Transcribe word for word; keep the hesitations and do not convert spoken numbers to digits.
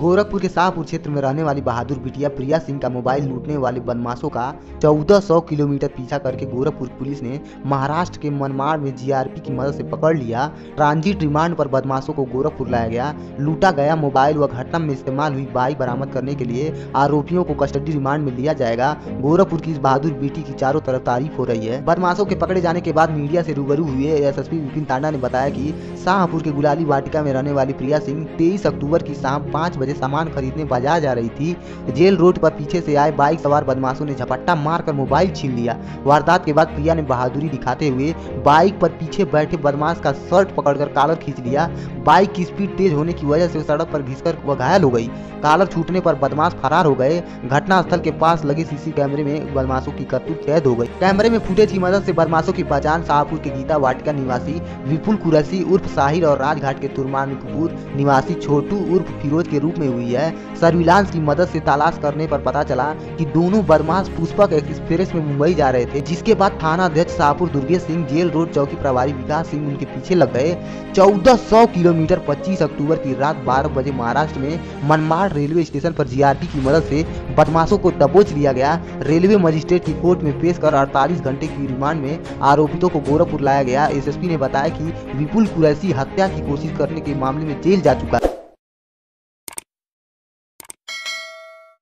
गोरखपुर के शाहपुर क्षेत्र में रहने वाली बहादुर बिटिया प्रिया सिंह का मोबाइल लूटने वाले बदमाशों का चौदह सौ किलोमीटर पीछा करके गोरखपुर पुलिस ने महाराष्ट्र के मनमाड़ में जीआरपी की मदद से पकड़ लिया। ट्रांजिट रिमांड पर बदमाशों को गोरखपुर लाया गया। लूटा गया मोबाइल व घटना में इस्तेमाल हुई बाइक बरामद करने के लिए आरोपियों को कस्टडी रिमांड में लिया जाएगा। गोरखपुर की इस बहादुर बेटी की चारों तरफ तारीफ हो रही है। बदमाशों के पकड़े जाने के बाद मीडिया से रूबरू हुए एसएसपी विपिन तांडा ने बताया कि शाहपुर के गुलाली वाटिका में रहने वाली प्रिया सिंह तेईस अक्टूबर की शाम पाँच बजे सामान खरीदने बाजार जा रही थी। जेल रोड पर पीछे से आए बाइक सवार बदमाशों ने झपट्टा मारकर मोबाइल छीन लिया। वारदात के बाद प्रिया ने बहादुरी दिखाते हुए बाइक पर पीछे बैठे बदमाश का शर्ट पकड़कर कॉलर खींच लिया। बाइक की स्पीड तेज होने की वजह से सड़क पर घिसकर वह घायल हो गई। कॉलर छूटने पर बदमाश फरार हो गए। घटनास्थल के पास लगे सीसी कैमरे में बदमाशों की करतूत कैद हो गई। कैमरे में फुटेज की मदद से बदमाशों की पहचान शाहपुर के गीता वाटिका निवासी विपुल कुरैशी उर्फ साहिल और राजघाट के तुरमानपुर निवासी छोटू उर्फ फिरोज के रूप में हुई है। सर्विलांस की मदद से तलाश करने पर पता चला कि दोनों बदमाश पुष्पक एक्सप्रेस में मुंबई जा रहे थे, जिसके बाद थाना अध्यक्ष शाहपुर दुर्गेश सिंह, जेल रोड चौकी प्रभारी विकास सिंह उनके पीछे लग गए। चौदह सौ किलोमीटर पच्चीस अक्टूबर की रात बारह बजे महाराष्ट्र में मनमाड़ रेलवे स्टेशन पर जीआरपी की मदद से बदमाशों को दबोच लिया गया। रेलवे मजिस्ट्रेट की कोर्ट में पेश कर अड़तालीस घंटे की रिमांड में आरोपितों को गोरखपुर लाया गया। एसएसपी ने बताया कि विपुल कुरैशी हत्या की कोशिश करने के मामले में जेल जा चुका है।